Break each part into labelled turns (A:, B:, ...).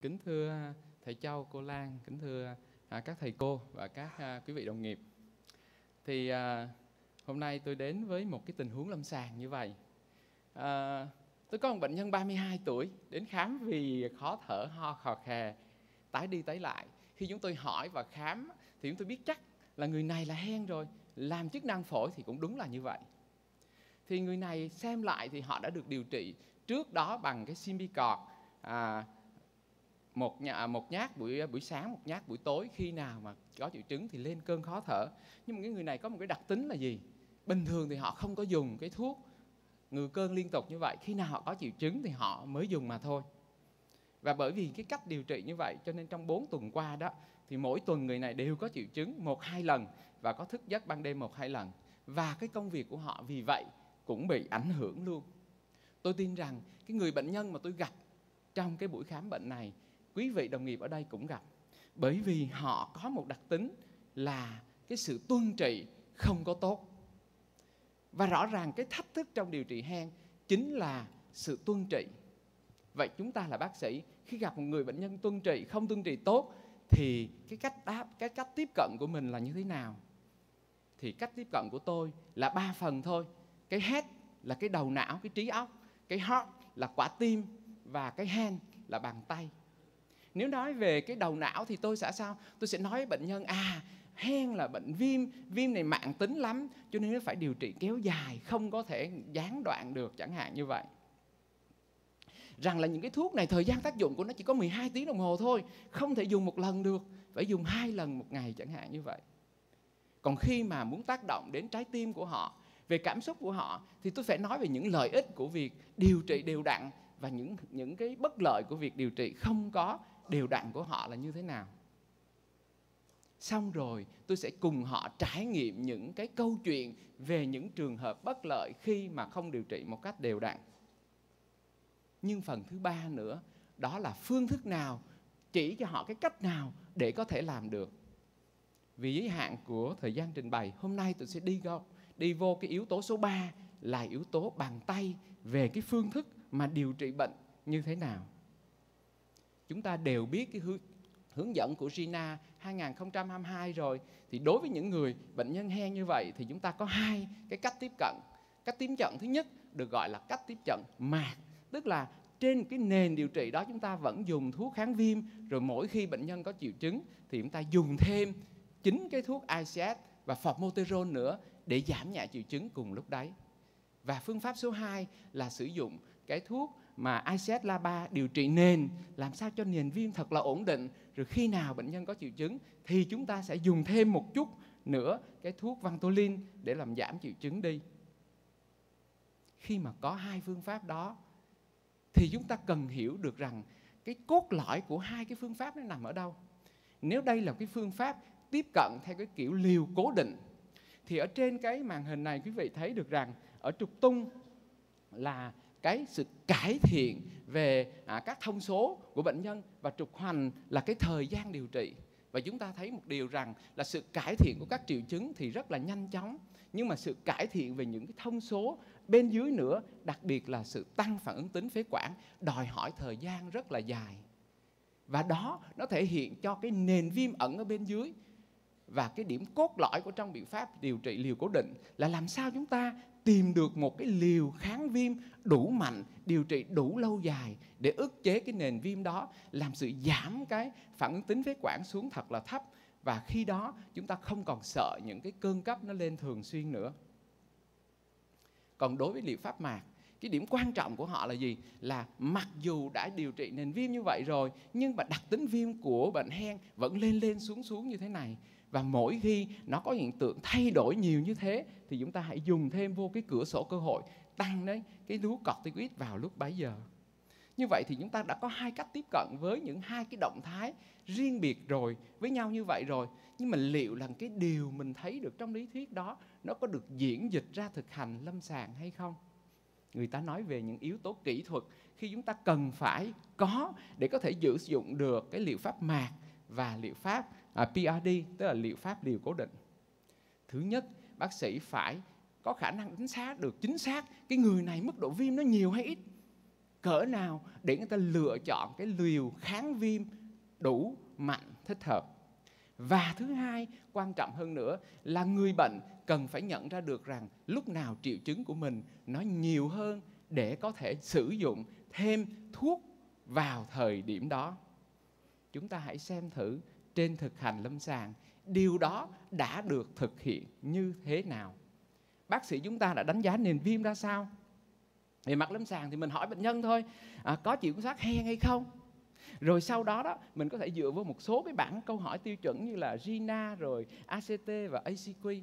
A: Kính thưa thầy Châu, cô Lan, kính thưa các thầy cô và các quý vị đồng nghiệp. Thì hôm nay tôi đến với một cái tình huống lâm sàng như vậy. Tôi có một bệnh nhân 32 tuổi đến khám vì khó thở, ho khò khè, tái đi tái lại. Khi chúng tôi hỏi và khám thì chúng tôi biết chắc là người này là hen rồi, làm chức năng phổi thì cũng đúng là như vậy. Thì người này xem lại thì họ đã được điều trị trước đó bằng cái Symbicort, một nhát buổi sáng, một nhát buổi tối. Khi nào mà có triệu chứng thì lên cơn khó thở. Nhưng mà cái người này có một cái đặc tính là gì? Bình thường thì họ không có dùng cái thuốc ngừa cơn liên tục như vậy. Khi nào họ có triệu chứng thì họ mới dùng mà thôi. Và bởi vì cái cách điều trị như vậy cho nên trong 4 tuần qua đó thì mỗi tuần người này đều có triệu chứng 1-2 lần và có thức giấc ban đêm 1-2 lần. Và cái công việc của họ vì vậy cũng bị ảnh hưởng luôn. Tôi tin rằng cái người bệnh nhân mà tôi gặp trong cái buổi khám bệnh này, quý vị đồng nghiệp ở đây cũng gặp. Bởi vì họ có một đặc tính là cái sự tuân trị không có tốt. Và rõ ràng cái thách thức trong điều trị hen chính là sự tuân trị. Vậy chúng ta là bác sĩ, khi gặp một người bệnh nhân tuân trị, không tuân trị tốt thì cái cách tiếp cận của mình là như thế nào? Thì cách tiếp cận của tôi là 3 phần thôi. Cái head là cái đầu não, cái trí óc. Cái heart là quả tim. Và cái hand là bàn tay. Nếu nói về cái đầu não thì tôi sẽ sao? Tôi sẽ nói với bệnh nhân, hen là bệnh viêm này mãn tính lắm, cho nên nó phải điều trị kéo dài, không có thể gián đoạn được, chẳng hạn như vậy. Rằng là những cái thuốc này thời gian tác dụng của nó chỉ có 12 tiếng đồng hồ thôi, không thể dùng một lần được, phải dùng 2 lần một ngày, chẳng hạn như vậy. Còn khi mà muốn tác động đến trái tim của họ, về cảm xúc của họ, thì tôi phải nói về những lợi ích của việc điều trị đều đặn và những cái bất lợi của việc điều trị không có đều đặn của họ là như thế nào. Xong rồi tôi sẽ cùng họ trải nghiệm những cái câu chuyện về những trường hợp bất lợi khi mà không điều trị một cách đều đặn. Nhưng phần thứ 3 nữa, đó là phương thức nào, chỉ cho họ cái cách nào để có thể làm được. Vì giới hạn của thời gian trình bày, hôm nay tôi sẽ đi vô cái yếu tố số 3 là yếu tố bàn tay, về cái phương thức mà điều trị bệnh như thế nào. Chúng ta đều biết cái hướng dẫn của GINA 2022 rồi. Thì đối với những người bệnh nhân hen như vậy thì chúng ta có 2 cái cách tiếp cận. Cách tiếp cận thứ nhất được gọi là cách tiếp cận mạc, tức là trên cái nền điều trị đó chúng ta vẫn dùng thuốc kháng viêm, rồi mỗi khi bệnh nhân có triệu chứng thì chúng ta dùng thêm chính cái thuốc ICS và formoterol nữa để giảm nhẹ triệu chứng cùng lúc đấy. Và phương pháp số 2 là sử dụng cái thuốc mà ICS LA3 điều trị nền, làm sao cho nền viêm thật là ổn định. Rồi khi nào bệnh nhân có triệu chứng thì chúng ta sẽ dùng thêm một chút nữa cái thuốc Vantolin để làm giảm triệu chứng đi. Khi mà có 2 phương pháp đó thì chúng ta cần hiểu được rằng cái cốt lõi của 2 cái phương pháp nó nằm ở đâu. Nếu đây là cái phương pháp tiếp cận theo cái kiểu liều cố định thì ở trên cái màn hình này quý vị thấy được rằng ở trục tung là cái sự cải thiện về các thông số của bệnh nhân, và trục hoành là cái thời gian điều trị. Và chúng ta thấy một điều rằng là sự cải thiện của các triệu chứng thì rất là nhanh chóng, nhưng mà sự cải thiện về những cái thông số bên dưới nữa, đặc biệt là sự tăng phản ứng tính phế quản, đòi hỏi thời gian rất là dài. Và đó nó thể hiện cho cái nền viêm ẩn ở bên dưới. Và cái điểm cốt lõi của trong biện pháp điều trị liều cố định là làm sao chúng ta tìm được một cái liều kháng viêm đủ mạnh, điều trị đủ lâu dài để ức chế cái nền viêm đó, làm sự giảm cái phản ứng tính phế quản xuống thật là thấp. Và khi đó chúng ta không còn sợ những cái cơn cấp nó lên thường xuyên nữa. Còn đối với liệu pháp mạc, cái điểm quan trọng của họ là gì? Là mặc dù đã điều trị nền viêm như vậy rồi, nhưng mà đặc tính viêm của bệnh hen vẫn lên xuống như thế này. Và mỗi khi nó có hiện tượng thay đổi nhiều như thế thì chúng ta hãy dùng thêm vô cái cửa sổ cơ hội, tăng đấy cái thuốc corticoid vào lúc bấy giờ. Như vậy thì chúng ta đã có 2 cách tiếp cận với những 2 cái động thái riêng biệt rồi, với nhau như vậy rồi. Nhưng mà liệu là cái điều mình thấy được trong lý thuyết đó nó có được diễn dịch ra thực hành lâm sàng hay không? Người ta nói về những yếu tố kỹ thuật khi chúng ta cần phải có để có thể sử dụng được cái liệu pháp mạc và liệu pháp PRD, tức là liệu pháp liều cố định. Thứ nhất, bác sĩ phải có khả năng đánh giá được chính xác cái người này mức độ viêm nó nhiều hay ít. cỡ nào để người ta lựa chọn cái liều kháng viêm đủ mạnh thích hợp. Và thứ hai, quan trọng hơn nữa là người bệnh cần phải nhận ra được rằng lúc nào triệu chứng của mình nó nhiều hơn để có thể sử dụng thêm thuốc vào thời điểm đó. Chúng ta hãy xem thử trên thực hành lâm sàng điều đó đã được thực hiện như thế nào. Bác sĩ chúng ta đã đánh giá nền viêm ra sao? Về mặt lâm sàng thì mình hỏi bệnh nhân thôi, có chịu kiểm soát hen hay không? Rồi sau đó mình có thể dựa vào một số cái bảng câu hỏi tiêu chuẩn như là GINA, rồi ACT và ACQ.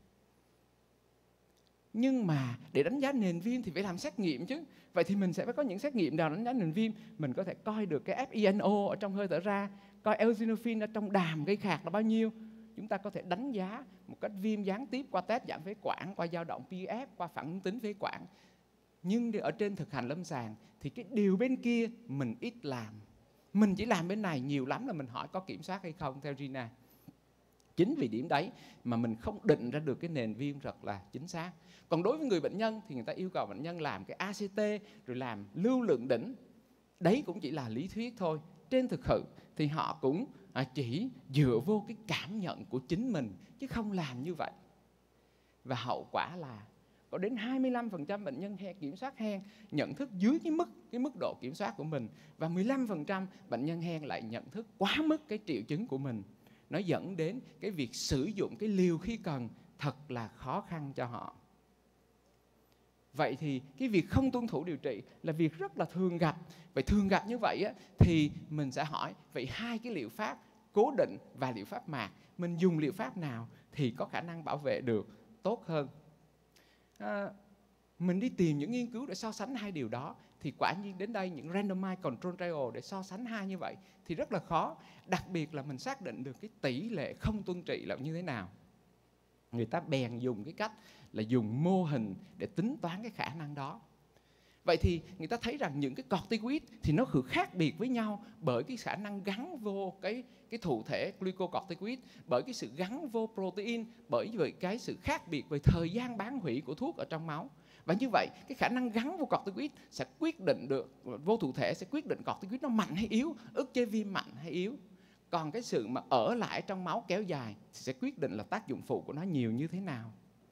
A: Nhưng mà để đánh giá nền viêm thì phải làm xét nghiệm chứ. Vậy thì mình sẽ phải có những xét nghiệm nào đánh giá nền viêm. Mình có thể coi được cái FeNO ở trong hơi thở ra, coi eosinophil ở trong đàm gây khạc là bao nhiêu. Chúng ta có thể đánh giá một cách viêm gián tiếp qua test giảm phế quản, qua dao động PF, qua phản ứng tính phế quản. Nhưng ở trên thực hành lâm sàng thì cái điều bên kia mình ít làm. Mình chỉ làm bên này, nhiều lắm là mình hỏi có kiểm soát hay không theo Gina. Chính vì điểm đấy mà mình không định ra được cái nền viêm rất là chính xác. Còn đối với người bệnh nhân thì người ta yêu cầu bệnh nhân làm cái ACT rồi làm lưu lượng đỉnh. Đấy cũng chỉ là lý thuyết thôi. Trên thực sự thì họ cũng chỉ dựa vô cái cảm nhận của chính mình chứ không làm như vậy. Và hậu quả là có đến 25% bệnh nhân kiểm soát hen nhận thức dưới cái mức độ kiểm soát của mình, và 15% bệnh nhân hen lại nhận thức quá mức cái triệu chứng của mình. Nó dẫn đến cái việc sử dụng cái liều khi cần thật là khó khăn cho họ. Vậy thì cái việc không tuân thủ điều trị là việc rất là thường gặp. Vậy thường gặp như vậy thì mình sẽ hỏi, vậy hai cái liệu pháp cố định và liệu pháp mạc, mình dùng liệu pháp nào thì có khả năng bảo vệ được tốt hơn? Mình đi tìm những nghiên cứu để so sánh hai điều đó thì quả nhiên đến đây những randomized control trial để so sánh hai như vậy thì rất là khó. Đặc biệt là mình xác định được cái tỷ lệ không tuân trị là như thế nào. Người ta bèn dùng cái cách là dùng mô hình để tính toán cái khả năng đó. Vậy thì người ta thấy rằng những cái corticoid thì nó khác biệt với nhau bởi cái khả năng gắn vô cái thụ thể glucocorticoid, bởi cái sự gắn vô protein, bởi vì cái sự khác biệt về thời gian bán hủy của thuốc ở trong máu. Và như vậy, cái khả năng gắn vô corticoid sẽ quyết định được, vô thụ thể sẽ quyết định corticoid nó mạnh hay yếu, ức chế viêm mạnh hay yếu. Còn cái sự mà ở lại trong máu kéo dài thì sẽ quyết định là tác dụng phụ của nó nhiều như thế nào.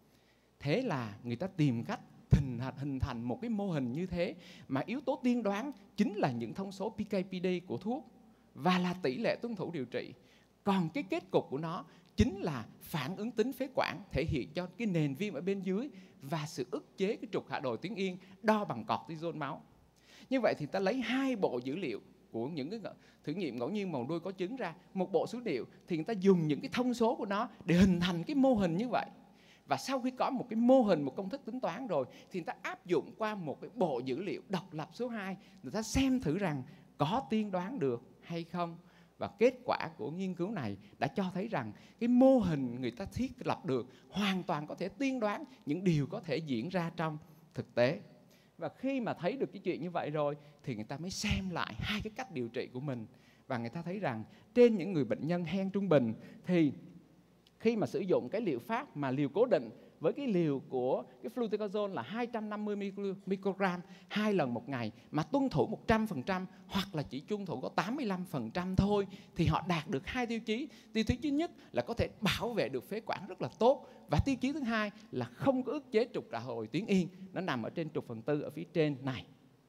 A: Thế là người ta tìm cách hình thành một cái mô hình như thế mà yếu tố tiên đoán chính là những thông số PK/PD của thuốc và là tỷ lệ tuân thủ điều trị. Còn cái kết cục của nó chính là phản ứng tính phế quản thể hiện cho cái nền viêm ở bên dưới và sự ức chế cái trục hạ đồi tuyến yên đo bằng cortisol máu. Như vậy thì ta lấy hai bộ dữ liệu của những cái thử nghiệm ngẫu nhiên màu đuôi có trứng ra, một bộ số liệu thì người ta dùng những cái thông số của nó để hình thành cái mô hình như vậy. Và sau khi có một cái mô hình, một công thức tính toán rồi thì người ta áp dụng qua một cái bộ dữ liệu độc lập số 2, người ta xem thử rằng có tiên đoán được hay không. Và kết quả của nghiên cứu này đã cho thấy rằng cái mô hình người ta thiết lập được hoàn toàn có thể tiên đoán những điều có thể diễn ra trong thực tế. Và khi mà thấy được cái chuyện như vậy rồi thì người ta mới xem lại hai cái cách điều trị của mình. Và người ta thấy rằng trên những người bệnh nhân hen trung bình thì khi mà sử dụng cái liệu pháp mà liều cố định với cái liều của cái fluticasone là 250 microgram 2 lần một ngày mà tuân thủ 100% hoặc là chỉ tuân thủ có 85% thôi thì họ đạt được hai tiêu chí. Tiêu chí thứ nhất là có thể bảo vệ được phế quản rất là tốt, và tiêu chí thứ hai là không có ức chế trục hạ hồi tuyến yên, nó nằm ở trên trục phần tư ở phía trên này.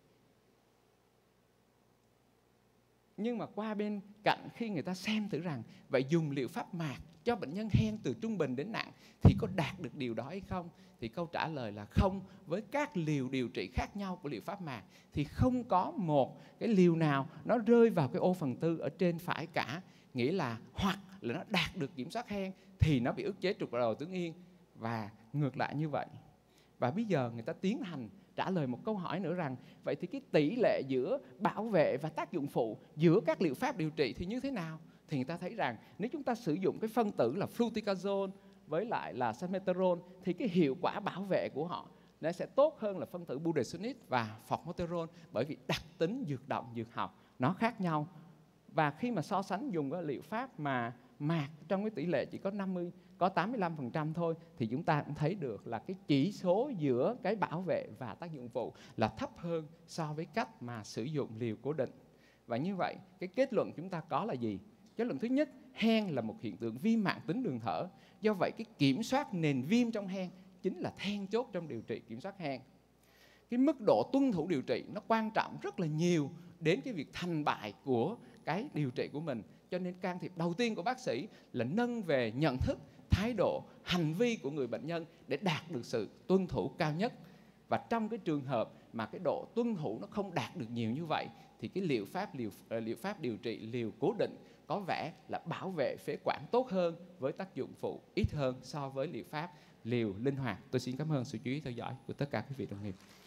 A: Nhưng mà qua bên cạnh khi người ta xem thử rằng vậy dùng liệu pháp mạc cho bệnh nhân hen từ trung bình đến nặng thì có đạt được điều đó hay không? Thì câu trả lời là không. Với các liều điều trị khác nhau của liệu pháp mạc thì không có một cái liều nào nó rơi vào cái ô phần tư ở trên phải cả. Nghĩa là hoặc là nó đạt được kiểm soát hen thì nó bị ức chế trục hạ đồi tuyến yên và ngược lại như vậy. Và bây giờ người ta tiến hành trả lời một câu hỏi nữa rằng vậy thì cái tỷ lệ giữa bảo vệ và tác dụng phụ giữa các liệu pháp điều trị thì như thế nào? Thì người ta thấy rằng nếu chúng ta sử dụng cái phân tử là fluticasone với lại là salmeterol thì cái hiệu quả bảo vệ của họ nó sẽ tốt hơn là phân tử budesonide và formoterol, bởi vì đặc tính dược động dược học nó khác nhau. Và khi mà so sánh dùng cái liệu pháp mà mạc trong cái tỷ lệ chỉ có có 85% thôi, thì chúng ta cũng thấy được là cái chỉ số giữa cái bảo vệ và tác dụng phụ là thấp hơn so với cách mà sử dụng liều cố định. Và như vậy, cái kết luận chúng ta có là gì? Kết luận thứ nhất, hen là một hiện tượng viêm mãn tính đường thở. Do vậy, cái kiểm soát nền viêm trong hen chính là then chốt trong điều trị kiểm soát hen. Cái mức độ tuân thủ điều trị nó quan trọng rất là nhiều đến cái việc thành bại của cái điều trị của mình. Cho nên can thiệp đầu tiên của bác sĩ là nâng về nhận thức, thái độ, hành vi của người bệnh nhân để đạt được sự tuân thủ cao nhất. Và trong cái trường hợp mà cái độ tuân thủ nó không đạt được nhiều như vậy, thì cái liệu pháp điều trị liều cố định có vẻ là bảo vệ phế quản tốt hơn với tác dụng phụ ít hơn so với liệu pháp liều linh hoạt. Tôi xin cảm ơn sự chú ý theo dõi của tất cả quý vị đồng nghiệp.